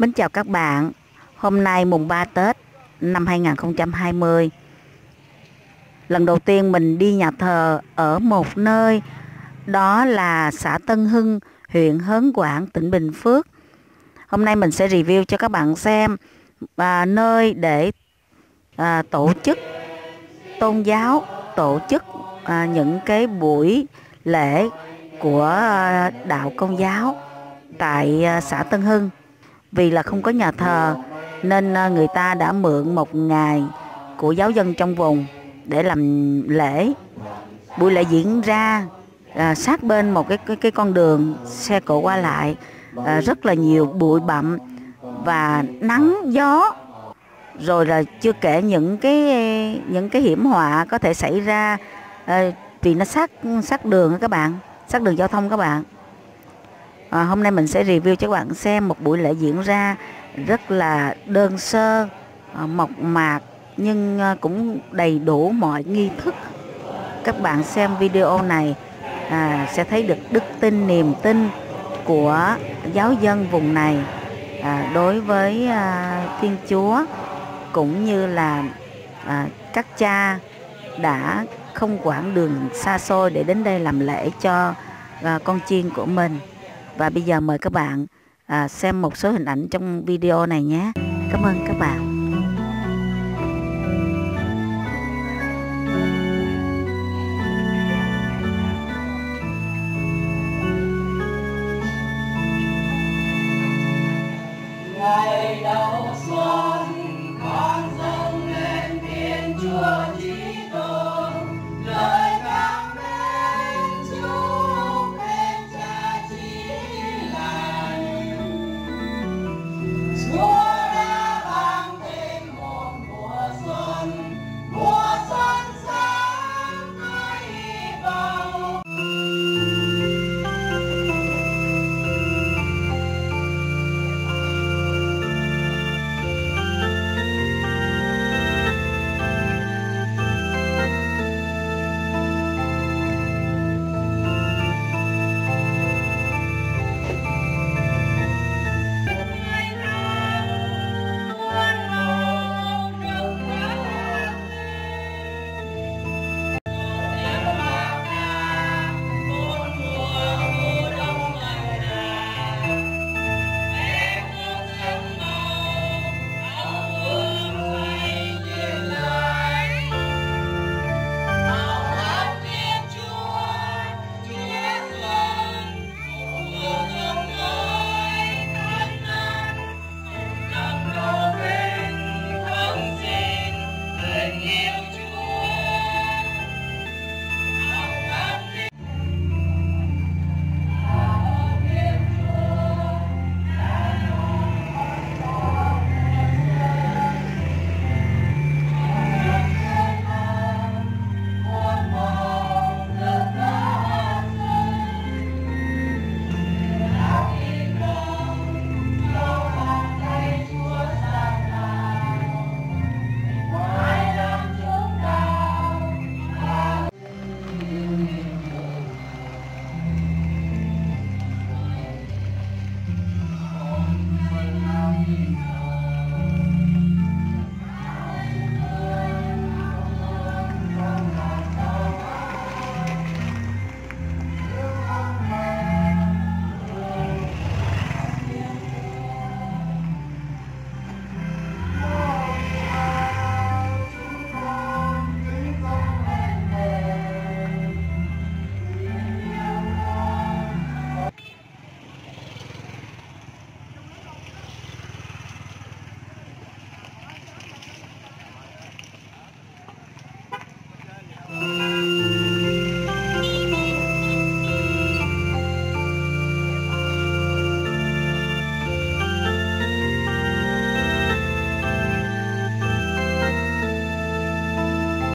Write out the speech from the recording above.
Mến chào các bạn. Hôm nay mùng 3 Tết năm 2020. Lần đầu tiên mình đi nhà thờ ở một nơi, đó là xã Tân Hưng, huyện Hớn Quản, tỉnh Bình Phước. Hôm nay mình sẽ review cho các bạn xem nơi để tổ chức tôn giáo, tổ chức những cái buổi lễ của đạo Công giáo tại xã Tân Hưng. Vì là không có nhà thờ nên người ta đã mượn một ngày của giáo dân trong vùng để làm lễ. Buổi lễ diễn ra sát bên một cái con đường xe cộ qua lại, rất là nhiều bụi bặm và nắng gió, rồi là chưa kể những cái hiểm họa có thể xảy ra vì nó sát đường các bạn, sát đường giao thông các bạn. Hôm nay mình sẽ review cho các bạn xem một buổi lễ diễn ra rất là đơn sơ, mộc mạc nhưng cũng đầy đủ mọi nghi thức. Các bạn xem video này sẽ thấy được đức tin, niềm tin của giáo dân vùng này đối với Thiên Chúa, cũng như là các cha đã không quãng đường xa xôi để đến đây làm lễ cho con chiên của mình. Và bây giờ mời các bạn xem một số hình ảnh trong video này nhé. Cảm ơn các bạn.